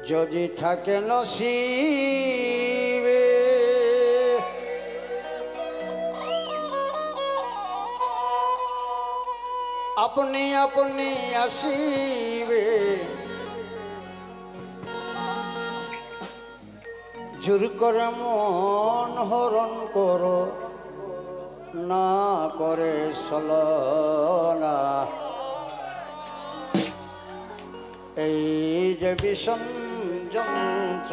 যদি থাকে নসিবে আপনি আপনি আসিবে জোর করে মন হরণ করো না করে ছলনা এই যে বিষণ যন্ত্র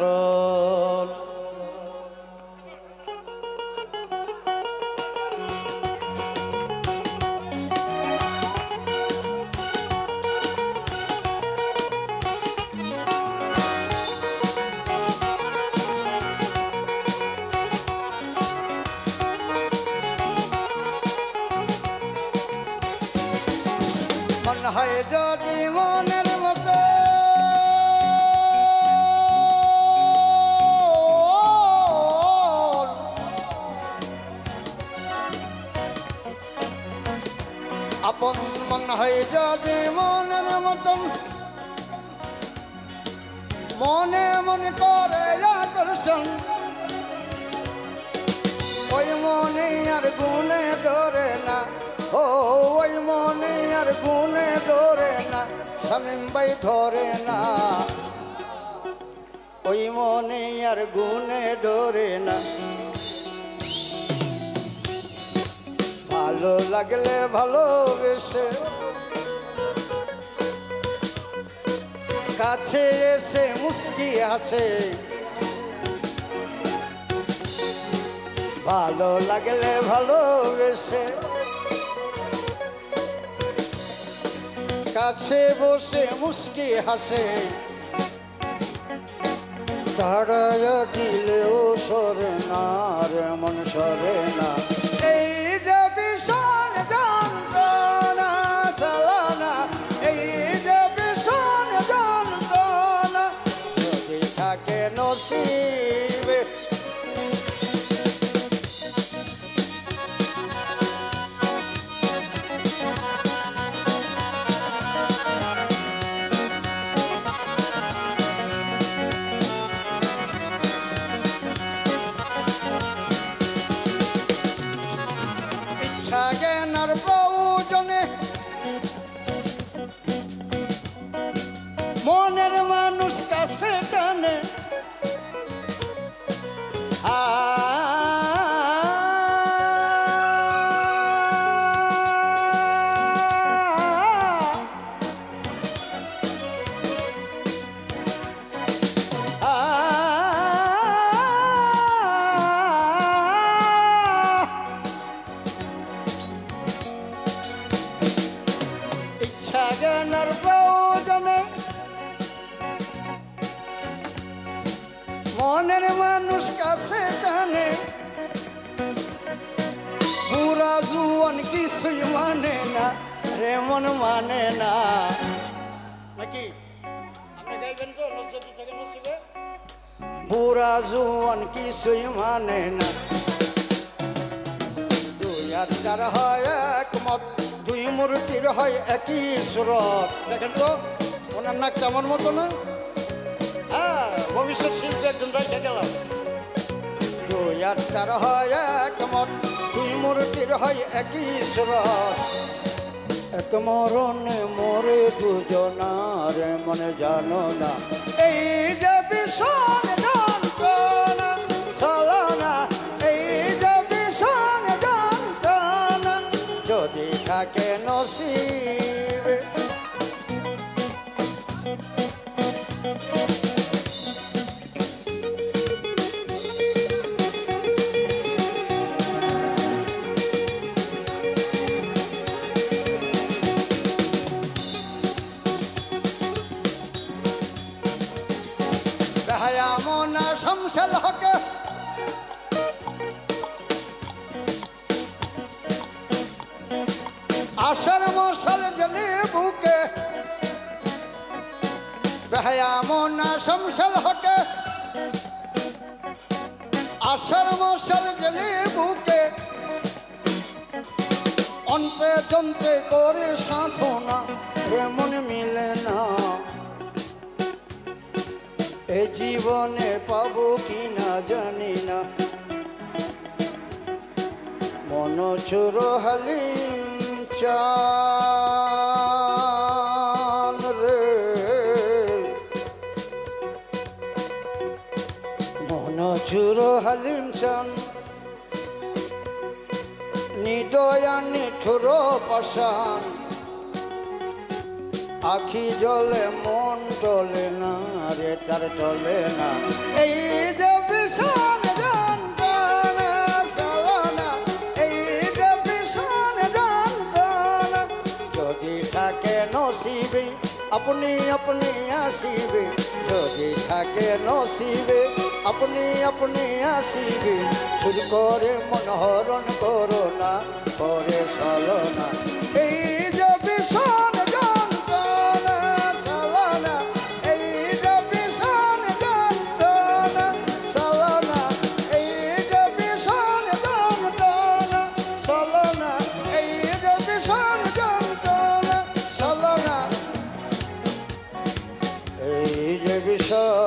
মন হয় যদি মনের মতো আপন মন হয় যদি মনের মতন মনে মনে করে আকর্ষণ ওই মনে আর গুণে ধরে না ও ওই মনে আর গুণে ধরে না শামীম ভাই ধরে না ওই মনে আর গুণে ধরে না ভালো লাগলে ভালোবেসে কাছে এসে মুস্কি হাসে ভালো লাগলে ভালোবেসে কাছে বসে মুস্কি হাসে তারা দিলেও সরে না রে মন সরে না এই যে ভীষণ যন্ত্রণা চালানা এই যে ভীষণ যন্ত্রণা যদি থাকে নসিবে জ্ঞানের প্রয়োজনে মনের মানুষ কাছে টানে জ্ঞানের প্রয়োজনে মনের মানুষ কাছে টানে পুরা জুয়ান কিছুই মানে না রে মন মানে না নাকি আপনি গাইবেন তো যদি থেকে নসিবে পুরা জুয়ান কিছুই মানে না দুই আর চার হয় একমত দুই মূর্তির হয় একই সুরত দেখেন তো ওনার নাক কেমন মতো না হ্যাঁ ভবিষ্যৎ শিল্পী একজন দেখে গেলাম দুই আর চার হয় একমত দুই মূর্তির হয় একই সুরত এক মরণে মরে দুজনার মনে জানো না এই যে ভীষণ যন্ত্রণা ছলনা এই যে ভীষণ যন্ত্রণা যদি থাকে নসিবে বেহায়া মোনা শামসুল হক আশার মশাল জ্বলে বুকে বেহায়া মোনা শামসুল হক আশার মশাল জ্বলে বুকে অন্তে জন্তে করে সাধনা রে মন মিলে না জীবনে পাবো কিনা জানি না মন চোর হালিম চান রে মন চোর হালিম চান নিদয়া নিঠুর পাষাণ আখি জলে মন টলে না রে তার টলে না এই যে ভীষণ যন্ত্রণা চলনা এই যে ভীষণ যন্ত্রণা যদি থাকে নসিবে আপনি আপনি আসিবে যদি থাকে নসিবে আপনি আপনি আসিবে শুরু করে মনোহরণ করো না করে চলনা এই যে ভীষণ যন্ত্রণা চলনা এই যে ভীষণ যন্ত্রণা চলনা এই যে ভীষণ যন্ত্রণা চলনা এই যে ভীষণ যন্ত্রণা চলনা এই যে ভীষণ